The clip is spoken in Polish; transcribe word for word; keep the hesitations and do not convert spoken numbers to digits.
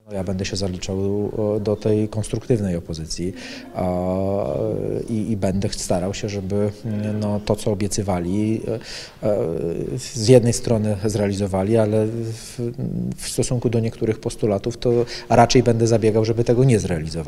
Ja będę się zaliczał do tej konstruktywnej opozycji i, i będę starał się, żeby no, to, co obiecywali, z jednej strony zrealizowali, ale w, w stosunku do niektórych postulatów to raczej będę zabiegał, żeby tego nie zrealizowali.